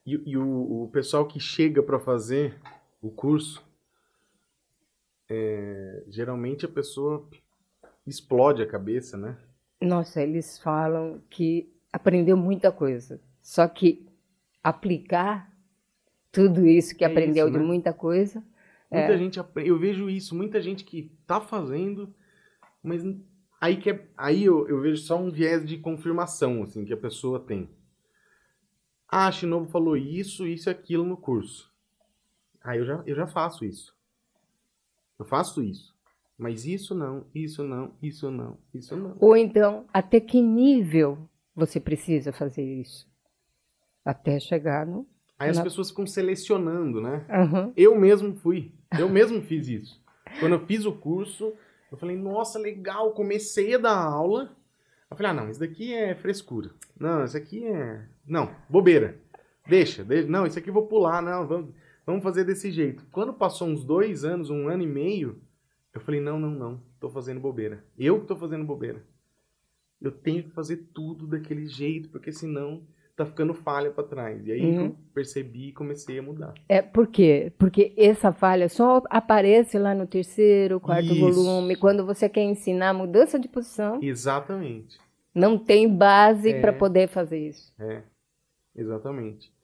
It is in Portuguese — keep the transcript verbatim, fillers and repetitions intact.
E, e o, o pessoal que chega para fazer o curso, é, geralmente a pessoa explode a cabeça, né? Nossa, eles falam que aprendeu muita coisa. Só que aplicar tudo isso que É aprendeu isso, de né? muita coisa, Muita é, gente, apre- eu vejo isso, muita gente que tá fazendo, mas aí, que é, aí eu, eu vejo só um viés de confirmação, assim, que a pessoa tem. Ah, a Shinobu falou isso, isso e aquilo no curso. Ah, eu já, eu já faço isso. Eu faço isso. Mas isso não, isso não, isso não, isso não. ou então, até que nível você precisa fazer isso? Até chegar no. Aí as Na... pessoas ficam selecionando, né? Uhum. Eu mesmo fui. Eu mesmo fiz isso. Quando eu fiz o curso, eu falei, nossa, legal, comecei a dar aula. Eu falei, ah, não, isso daqui é frescura. Não, isso aqui é... Não, bobeira. Deixa, deixa. Não, isso aqui eu vou pular, não, vamos, vamos fazer desse jeito. Quando passou uns dois anos, um ano e meio, eu falei, não, não, não, tô fazendo bobeira. Eu que tô fazendo bobeira. Eu tenho que fazer tudo daquele jeito, porque senão tá ficando falha para trás. E aí que Uhum. eu percebi e comecei a mudar. É, por quê? Porque essa falha só aparece lá no terceiro, quarto volume, Isso, quando você quer ensinar mudança de posição, exatamente. não tem base para É, poder fazer isso. é, exatamente.